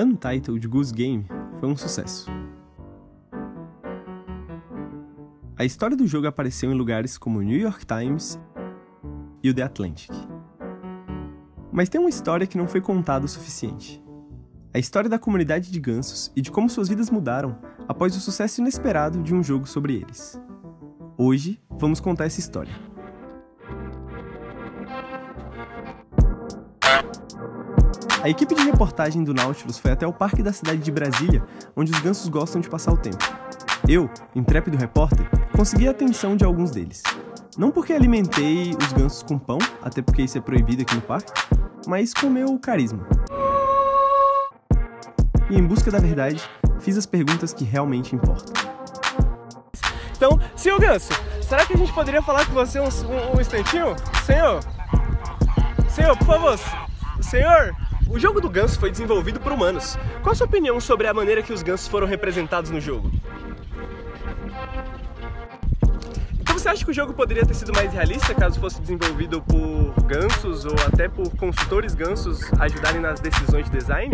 Untitled Goose Game foi um sucesso. A história do jogo apareceu em lugares como o New York Times e o The Atlantic. Mas tem uma história que não foi contada o suficiente. A história da comunidade de gansos e de como suas vidas mudaram após o sucesso inesperado de um jogo sobre eles. Hoje, vamos contar essa história. A equipe de reportagem do Nautilus foi até o parque da cidade de Brasília, onde os gansos gostam de passar o tempo. Eu, intrépido repórter, consegui a atenção de alguns deles. Não porque alimentei os gansos com pão, até porque isso é proibido aqui no parque, mas com meu carisma. E em busca da verdade, fiz as perguntas que realmente importam. Então, senhor Ganso, será que a gente poderia falar com você um instantinho? Senhor, por favor, senhor, o jogo do ganso foi desenvolvido por humanos. Qual a sua opinião sobre a maneira que os gansos foram representados no jogo? Então você acha que o jogo poderia ter sido mais realista caso fosse desenvolvido por gansos ou até por consultores gansos ajudarem nas decisões de design?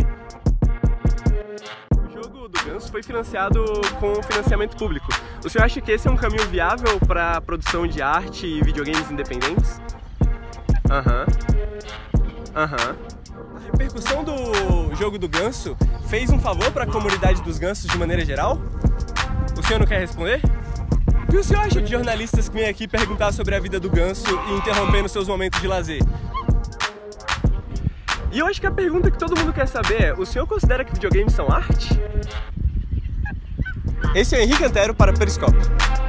O jogo do ganso foi financiado com financiamento público. O senhor acha que esse é um caminho viável para a produção de arte e videogames independentes? A repercussão do jogo do ganso fez um favor para a comunidade dos gansos de maneira geral? O senhor não quer responder? O que o senhor acha de jornalistas que vêm aqui perguntar sobre a vida do ganso e interrompendo seus momentos de lazer? E eu acho que a pergunta que todo mundo quer saber é: o senhor considera que videogames são arte? Esse é o Henrique Antero para Periscópio.